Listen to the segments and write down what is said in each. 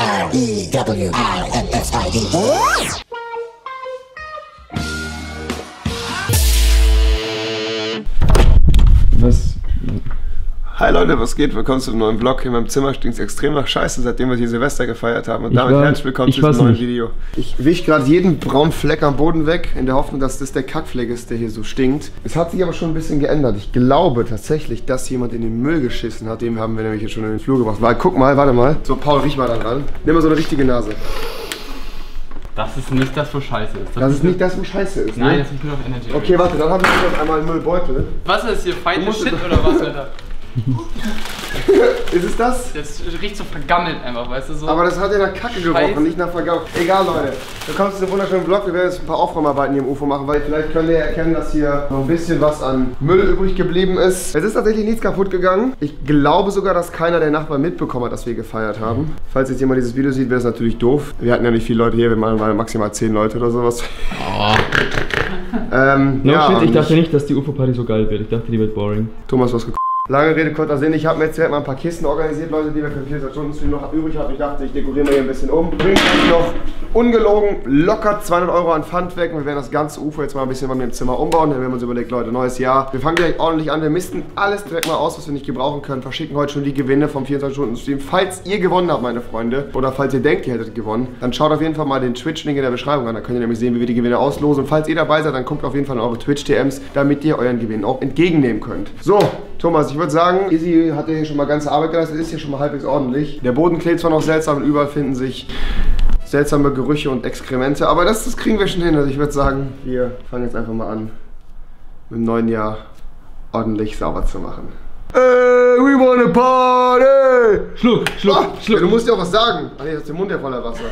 Was? Hi Leute, was geht? Willkommen zu einem neuen Vlog. In meinem Zimmer stinkt es extrem nach Scheiße, seitdem wir hier Silvester gefeiert haben. Und damit herzlich willkommen zu diesem neuen Video. Ich wisch gerade jeden braunen Fleck am Boden weg, in der Hoffnung, dass das der Kackfleck ist, der hier so stinkt. Es hat sich aber schon ein bisschen geändert. Ich glaube tatsächlich, dass jemand in den Müll geschissen hat. Dem haben wir nämlich jetzt schon in den Flur gebracht. Weil, guck mal, warte mal. So, Paul, riech mal da dran. Nimm mal so eine richtige Nase. Das ist nicht das, wo Scheiße ist. Das ist nicht das, wo Scheiße ist, ne? Nein, das ist nur auf Energy. Okay, warte, dann haben wir jetzt einmal einen Müllbeutel. Was ist hier? Feinde Shit oder was, Alter? Ist es das? Das riecht so vergammelt einfach, weißt du so. Aber das hat ja nach Kacke gerochen, nicht nach Vergammelt. Egal, Leute. Willkommen zu diesem wunderschönen Vlog. Wir werden jetzt ein paar Aufräumarbeiten hier im UFO machen, weil vielleicht könnt ihr erkennen, dass hier noch ein bisschen was an Müll übrig geblieben ist. Es ist tatsächlich nichts kaputt gegangen. Ich glaube sogar, dass keiner der Nachbarn mitbekommen hat, dass wir gefeiert haben. Falls jetzt jemand dieses Video sieht, wäre es natürlich doof. Wir hatten ja nicht viele Leute hier, wir waren maximal 10 Leute oder sowas. Oh. Ich dachte nicht, dass die UFO-Party so geil wird. Ich dachte, die wird boring. Thomas, was geguckt? Lange Rede, kurzer Sinn. Ich habe mir jetzt direkt mal ein paar Kisten organisiert, Leute, die wir für 24-Stunden-Stream noch übrig haben. Ich dachte, ich dekoriere mal hier ein bisschen um. Bringt euch noch ungelogen locker 200 € an Pfand weg. Und wir werden das ganze UFO jetzt mal ein bisschen bei mir im Zimmer umbauen. Dann haben wir uns überlegt, Leute, neues Jahr. Wir fangen direkt ordentlich an. Wir misten alles direkt mal aus, was wir nicht gebrauchen können. Verschicken heute schon die Gewinne vom 24-Stunden-Stream. Falls ihr gewonnen habt, meine Freunde, oder falls ihr denkt, ihr hättet gewonnen, dann schaut auf jeden Fall mal den Twitch-Link in der Beschreibung an. Da könnt ihr nämlich sehen, wie wir die Gewinne auslosen. Und falls ihr dabei seid, dann guckt auf jeden Fall in eure Twitch-TMs, damit ihr euren Gewinn auch entgegennehmen könnt. So, Thomas, ich würde sagen, Izzy hat hier schon mal ganze Arbeit geleistet, ist hier schon mal halbwegs ordentlich. Der Boden klebt zwar noch seltsam und überall finden sich seltsame Gerüche und Exkremente, aber das kriegen wir schon hin. Also ich würde sagen, wir fangen jetzt einfach mal an, mit dem neuen Jahr ordentlich sauber zu machen. We wanna party! Schluck. Ja, du musst ja auch was sagen. Ah, nee, das ist der Mund ja voller Wasser.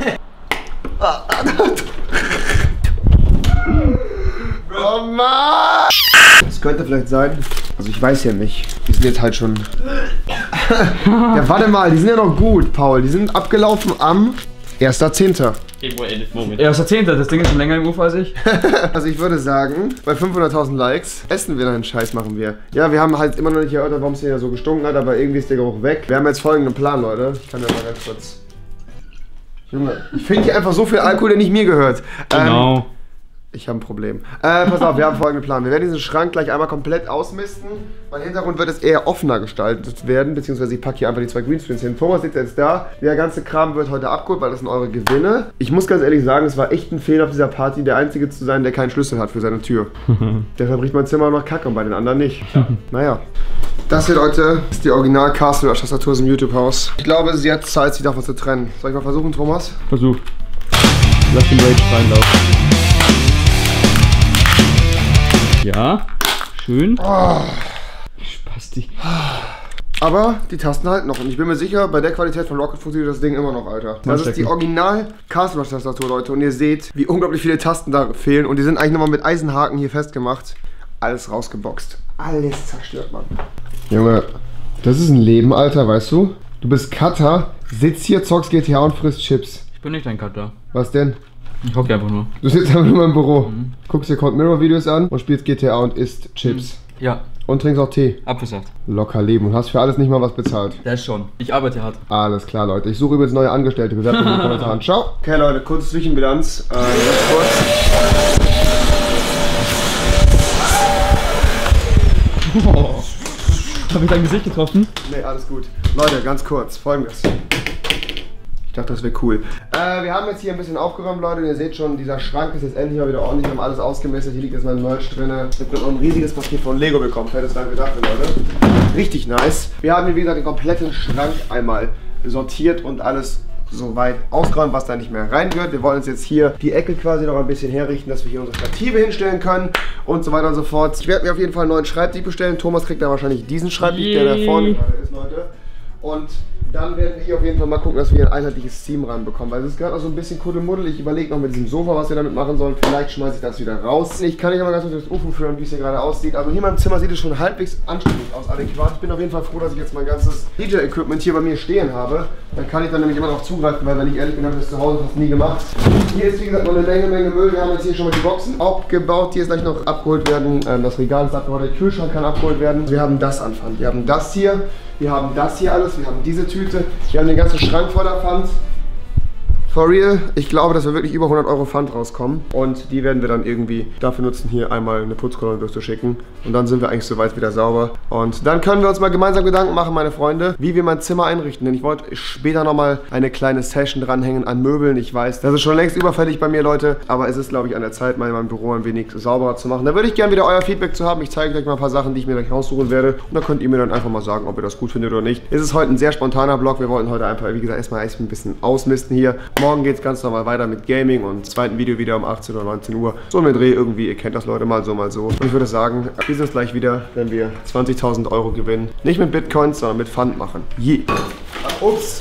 Oh Mann! Das könnte vielleicht sein. Also ich weiß ja nicht. Die sind jetzt halt schon... Ja, warte mal, die sind ja noch gut, Paul. Die sind abgelaufen am 1.10. Moment. 1.10. Das Ding ist schon länger im UFO als ich. Also ich würde sagen, bei 500.000 Likes essen wir dann einen Scheiß, machen wir. Ja, wir haben halt immer noch nicht erörtert, warum es hier so gestunken hat, aber irgendwie ist der Geruch weg. Wir haben jetzt folgenden Plan, Leute. Ich kann ja mal ganz kurz... Junge, ich finde hier einfach so viel Alkohol, der nicht mir gehört. Genau. Ich habe ein Problem. Pass auf, wir haben folgenden Plan. Wir werden diesen Schrank gleich einmal komplett ausmisten. Mein Hintergrund wird es eher offener gestaltet werden, beziehungsweise ich packe hier einfach die 2 Greenscreens hin. Thomas sitzt jetzt da. Der ganze Kram wird heute abgeholt, weil das sind eure Gewinne. Ich muss ganz ehrlich sagen, es war echt ein Fehler auf dieser Party, der Einzige zu sein, der keinen Schlüssel hat für seine Tür. Deshalb riecht mein Zimmer noch Kacke und bei den anderen nicht. Naja. Das hier, Leute, ist die Original Castle Tastatur aus dem YouTube-Haus. Ich glaube, es ist jetzt Zeit, sich davon zu trennen. Soll ich mal versuchen, Thomas? Versuch. Lass den Rage reinlaufen. Ja, schön. Oh. Spasti. Aber die Tasten halten noch und ich bin mir sicher, bei der Qualität von Rocket funktioniert das Ding immer noch, Alter. Das ist die Original Castle Tastatur, Leute, und ihr seht, wie unglaublich viele Tasten da fehlen und die sind eigentlich nochmal mit Eisenhaken hier festgemacht. Alles rausgeboxt. Alles zerstört, Mann. Junge, das ist ein Leben, Alter, weißt du? Du bist Cutter, sitzt hier, zockst GTA und frisst Chips. Ich bin nicht ein Cutter. Was denn? Ich hocke einfach nur. Du sitzt einfach nur im Büro, guckst dir Cold Mirror Videos an und spielst GTA und isst Chips. Ja. Und trinkst auch Tee. Apfelsaft. Locker leben und hast für alles nicht mal was bezahlt. Das schon. Ich arbeite hart. Alles klar, Leute. Ich suche übrigens neue Angestellte. Bewerbt in den Kommentaren. Ciao. Okay, Leute, kurze Zwischenbilanz. Ganz kurz. Oh. Hab ich dein Gesicht getroffen? Nee, alles gut. Leute, ganz kurz. Folgendes. Ich dachte, das wäre cool. Wir haben jetzt hier ein bisschen aufgeräumt, Leute. Und ihr seht schon, dieser Schrank ist jetzt endlich mal wieder ordentlich. Wir haben alles ausgemistet. Hier liegt jetzt mein Merch drin. Ich habe noch ein riesiges Paket von Lego bekommen. Fettes Dank dafür, Leute. Richtig nice. Wir haben hier, wie gesagt, den kompletten Schrank einmal sortiert und alles soweit ausgeräumt, was da nicht mehr reingehört. Wir wollen uns jetzt hier die Ecke quasi noch ein bisschen herrichten, dass wir hier unsere Stative hinstellen können und so weiter und so fort. Ich werde mir auf jeden Fall einen neuen Schreibtisch bestellen. Thomas kriegt da wahrscheinlich diesen Schreibtisch, der da vorne gerade ist, Leute. Und dann werden wir hier auf jeden Fall mal gucken, dass wir ein einheitliches Theme reinbekommen. Weil es ist gerade noch so ein bisschen kuddelmuddel. Ich überlege noch mit diesem Sofa, was wir damit machen sollen. Vielleicht schmeiße ich das wieder raus. Ich kann nicht mal ganz kurz das UFO führen, wie es hier gerade aussieht. Also hier in meinem Zimmer sieht es schon halbwegs anständig aus, adäquat. Ich bin auf jeden Fall froh, dass ich jetzt mein ganzes DJ-Equipment hier bei mir stehen habe. Dann kann ich dann nämlich immer noch zugreifen, weil wenn ich ehrlich bin, habe ich das zu Hause fast nie gemacht. Hier ist wie gesagt noch eine Menge Müll. Wir haben jetzt hier schon mal die Boxen abgebaut, die jetzt gleich noch abgeholt werden. Das Regal ist abgeholt, der Kühlschrank kann abgeholt werden. Wir haben das an Pfand. Wir haben das hier. Wir haben das hier alles, wir haben diese Tüte, wir haben den ganzen Schrank voller Pfand. For real, ich glaube, dass wir wirklich über 100 Euro Pfand rauskommen. Und die werden wir dann irgendwie dafür nutzen, hier einmal eine Putzkolonne durchzuschicken. Und dann sind wir eigentlich soweit wieder sauber. Und dann können wir uns mal gemeinsam Gedanken machen, meine Freunde, wie wir mein Zimmer einrichten. Denn ich wollte später nochmal eine kleine Session dranhängen an Möbeln. Ich weiß, das ist schon längst überfällig bei mir, Leute. Aber es ist, glaube ich, an der Zeit, mein Büro ein wenig sauberer zu machen. Da würde ich gerne wieder euer Feedback zu haben. Ich zeige euch mal ein paar Sachen, die ich mir gleich raussuchen werde. Und da könnt ihr mir dann einfach mal sagen, ob ihr das gut findet oder nicht. Es ist heute ein sehr spontaner Vlog. Wir wollten heute einfach, wie gesagt, erstmal ein bisschen ausmisten hier. Morgen geht es ganz normal weiter mit Gaming und zweiten Video wieder um 18 oder 19 Uhr. So ein Dreh irgendwie, ihr kennt das, Leute, mal so, mal so. Und ich würde sagen, wir sehen uns gleich wieder, wenn wir 20.000 Euro gewinnen. Nicht mit Bitcoins, sondern mit Pfand machen. Je. Ups.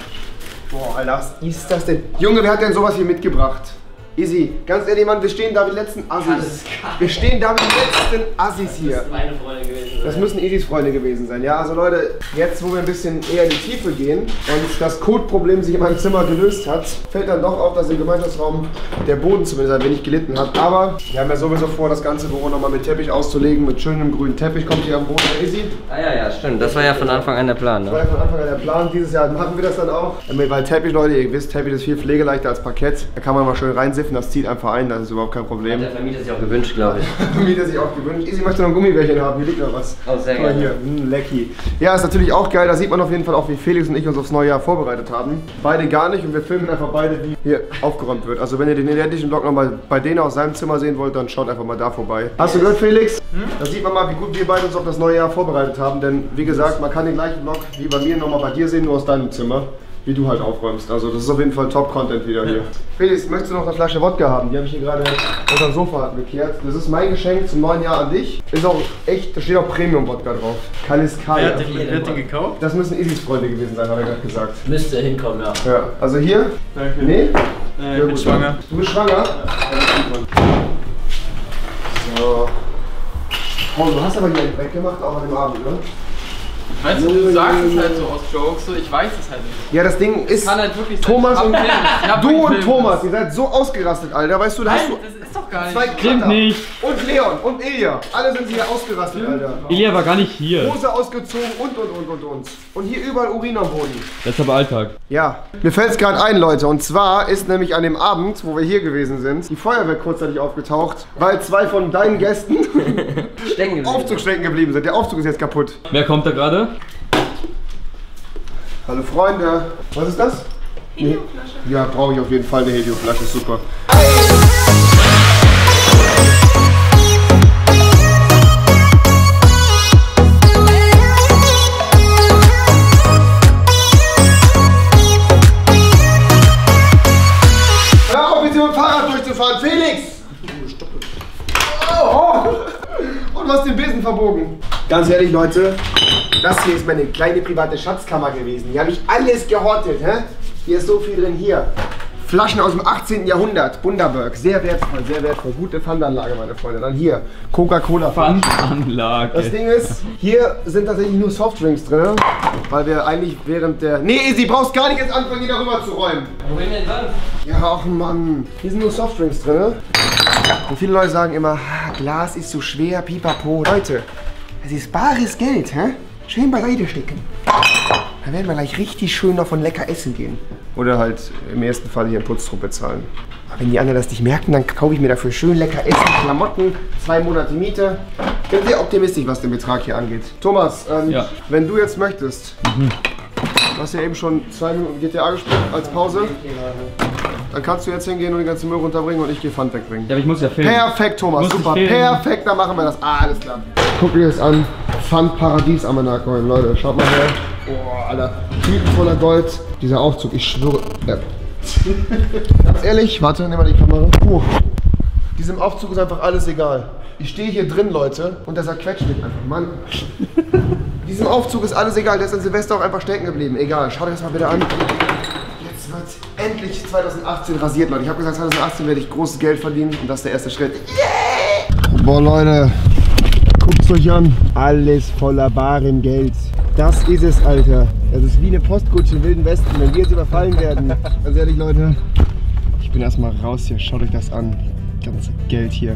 Boah, Alter, was ist das denn? Junge, wer hat denn sowas hier mitgebracht? Easy, ganz ehrlich, Mann, wir stehen da wie die letzten Assis. Wir stehen da wie die letzten Assis hier. Das müssen meine Freunde gewesen sein. Das müssen Easys Freunde gewesen sein. Ja, also Leute, jetzt wo wir ein bisschen eher in die Tiefe gehen und das Codeproblem sich in meinem Zimmer gelöst hat, fällt dann doch auf, dass im Gemeinschaftsraum der Boden zumindest ein wenig gelitten hat. Aber wir haben ja sowieso vor, das ganze Büro nochmal mit Teppich auszulegen, mit schönem grünen Teppich. Kommt hier am Boden, Easy? Ah ja, stimmt. Das war ja von Anfang an der Plan, ne? Das war ja von Anfang an der Plan. Dieses Jahr machen wir das dann auch. Weil Teppich, Leute, ihr wisst, Teppich ist viel pflegeleichter als Parkett. Da kann man mal schön reinsiffen. Das zieht einfach ein, das ist überhaupt kein Problem. Hat der Vermieter sich auch gewünscht, glaube ich. Der Vermieter sich auch gewünscht. Easy möchte noch ein Gummibärchen haben, hier liegt noch was. Oh, sehr gerne. Hier, lecky. Ja, ist natürlich auch geil, da sieht man auf jeden Fall auch, wie Felix und ich uns aufs neue Jahr vorbereitet haben. Beide gar nicht und wir filmen einfach beide, wie hier aufgeräumt wird. Also wenn ihr den identischen Vlog nochmal bei denen aus seinem Zimmer sehen wollt, dann schaut einfach mal da vorbei. Hast du gehört, Felix? Da sieht man mal, wie gut wir beide uns auf das neue Jahr vorbereitet haben, denn wie gesagt, man kann den gleichen Vlog wie bei mir nochmal bei dir sehen, nur aus deinem Zimmer. Wie du halt aufräumst. Also das ist auf jeden Fall Top-Content wieder hier. Felix, möchtest du noch eine Flasche Wodka haben? Die habe ich hier gerade unter dem Sofa gekehrt. Das ist mein Geschenk zum neuen Jahr an dich. Ist auch echt, da steht auch Premium-Wodka drauf. Kaliskaya. Wer hat den gekauft? Das müssen Isis Freunde gewesen sein, hat er gerade gesagt. Müsste hinkommen, ja. Ja, also hier? Danke. Nee? Ich bin schwanger. Du bist schwanger? Ja. So. Oh, du hast aber hier einen weggemacht, auch an dem Abend, ne? Weißt du, du sagst es halt so aus Jokes, so ich weiß es halt nicht. Ja, das Ding ist, Kann halt wirklich Thomas sein. und Ich du und Thomas, ihr seid so ausgerastet, Alter, weißt du, da hast du das ist doch gar nicht. zwei Stimmt Kratter. nicht. Und Leon und Ilja, alle sind hier ausgerastet, Alter. Ilja war gar nicht hier. Hose ausgezogen und. Und hier überall Urin am Boden. Das ist aber Alltag. Ja, mir fällt es gerade ein, Leute, und zwar ist nämlich an dem Abend, wo wir hier gewesen sind, die Feuerwehr kurzzeitig aufgetaucht, weil zwei von deinen Gästen Aufzug stecken geblieben sind. Der Aufzug ist jetzt kaputt. Wer kommt da gerade? Hallo Freunde. Was ist das? Helioflasche. Ja, brauche ich auf jeden Fall eine Helioflasche, super. Hör auf, mit dem Fahrrad durchzufahren, Felix! Oh. Und du hast den Besen verbogen. Ganz ehrlich, Leute, das hier ist meine kleine private Schatzkammer gewesen. Hier habe ich alles gehortet. Hä? Hier ist so viel drin. Hier. Flaschen aus dem 18. Jahrhundert. Bundaberg. Sehr wertvoll, sehr wertvoll. Gute Pfandanlage, meine Freunde. Dann hier. Coca-Cola. Pfandanlage. Das Ding ist, hier sind tatsächlich nur Softdrinks drin. Weil wir eigentlich während der... Nee, sie brauchst gar nicht jetzt anfangen, hier darüber zu räumen. Wohin denn dann? Ja, ach Mann. Hier sind nur Softdrinks drin. Und viele Leute sagen immer, Glas ist zu schwer, pipapo. Leute, das ist bares Geld, hä? Schön beiseite stecken. Dann werden wir gleich richtig schön noch von lecker essen gehen. Oder halt im ersten Fall hier einen Putztrupp bezahlen. Aber wenn die anderen das nicht merken, dann kaufe ich mir dafür schön lecker Essen, Klamotten, 2 Monate Miete. Ich bin sehr optimistisch, was den Betrag hier angeht. Thomas, ja. Wenn du jetzt möchtest, du hast ja eben schon 2 Minuten GTA gespielt als Pause. Dann kannst du jetzt hingehen und die ganze Müll runterbringen und ich gehe Pfand wegbringen. Ja, aber ich muss ja filmen. Perfekt, Thomas, Muss ich super. filmen? Perfekt, dann machen wir das. Ah, alles klar. Guckt euch das an. Pfandparadies am Nachholen, Leute. Schaut mal her. Boah, Alter. Tüten voller Gold. Dieser Aufzug, ich schwöre. Ganz ehrlich, warte, nimm mal die Kamera. Diesem Aufzug ist einfach alles egal. Ich stehe hier drin, Leute, und der zerquetscht mich einfach. Mann. Diesem Aufzug ist alles egal. Der ist an Silvester auch einfach stecken geblieben. Egal, schaut euch das mal bitte an. Jetzt wird endlich 2018 rasiert, Leute. Ich habe gesagt, 2018 werde ich großes Geld verdienen und das ist der erste Schritt. Yeah! Boah, Leute, guckt's euch an. Alles voller barem Geld. Das ist es, Alter. Das ist wie eine Postkutsche im Wilden Westen, wenn wir jetzt überfallen werden. Ganz ehrlich, Leute, ich bin erstmal raus hier. Schaut euch das an. Das ganze Geld hier.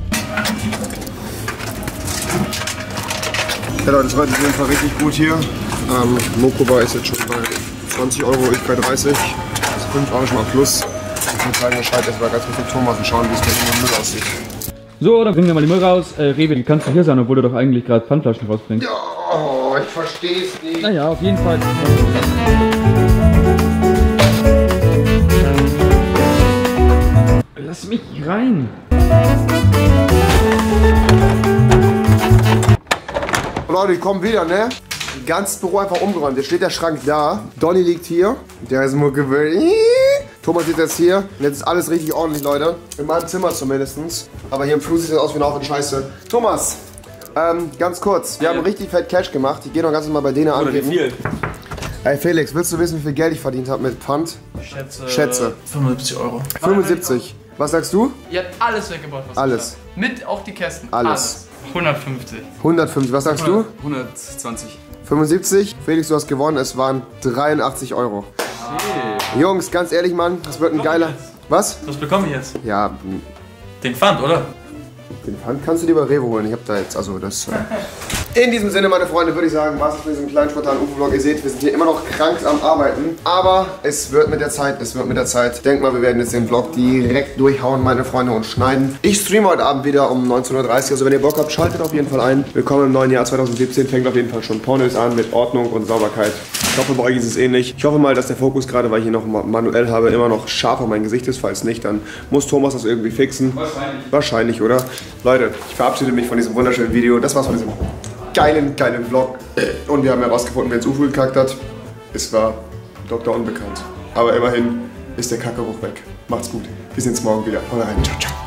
Ja, Leute, das war auf jeden Fall richtig gut hier. Mokoba ist jetzt schon bei 20 Euro, ich bei 30. Das 5 Euro schon mal plus. Ich würde sagen, Bescheid erstmal ganz kurz mit Thomas und schauen, wie es bei ihm im Müll aussieht. So, dann bringen wir mal die Müll raus. Rewe, wie kannst du hier sein, obwohl du doch eigentlich gerade Pfandflaschen rausbringst? Oh, ich versteh's nicht. Naja, auf jeden Fall. Lass mich rein. Leute, ich komme wieder, ne? Ganz Büro einfach umgeräumt. Jetzt steht der Schrank da. Donny liegt hier. Der ist nur gewöhnt. Thomas sitzt jetzt hier. Und jetzt ist alles richtig ordentlich, Leute. In meinem Zimmer zumindest. Aber hier im Flur sieht es aus wie ein Haufen Scheiße. Thomas, ganz kurz. Wir haben richtig fett Cash gemacht. Ich gehe noch ganz normal bei denen angeben. Wie viel? Hey Felix, willst du wissen, wie viel Geld ich verdient habe mit Pfand? Schätze. 75 Euro. 75. Was sagst du? Ihr habt alles weggebaut, was Alles. ihr habt. Mit auch die Kästen. Alles. 150. 150. Was sagst du? 120. 75. Felix, du hast gewonnen. Es waren 83 Euro. Jungs, ganz ehrlich, Mann, das wird ein geiler... Was? Was bekomme ich jetzt? Ja, Den Pfand, oder? den Pfand kannst du dir bei Rewe holen. Ich hab da jetzt, also das... In diesem Sinne, meine Freunde, würde ich sagen, was ist mit diesem kleinen spontanen UFO-Vlog? Ihr seht, wir sind hier immer noch krank am Arbeiten. Aber es wird mit der Zeit, Denk mal, wir werden jetzt den Vlog direkt durchhauen, meine Freunde, und schneiden. Ich streame heute Abend wieder um 19:30 Uhr. Also wenn ihr Bock habt, schaltet auf jeden Fall ein. Willkommen im neuen Jahr 2017. Fängt auf jeden Fall schon Pornos an mit Ordnung und Sauberkeit. Ich hoffe, bei euch ist es ähnlich. Ich hoffe mal, dass der Fokus gerade, weil ich hier noch manuell habe, immer noch scharf auf mein Gesicht ist. Falls nicht, dann muss Thomas das irgendwie fixen. Wahrscheinlich, oder? Leute, ich verabschiede mich von diesem wunderschönen Video. Das war's von diesem geilen Vlog. Und wir haben herausgefunden, wer ins UFO gekackt hat. Es war Dr. Unbekannt. Aber immerhin ist der Kackeruch weg. Macht's gut. Wir sehen uns morgen wieder. Haut rein. Ciao, ciao.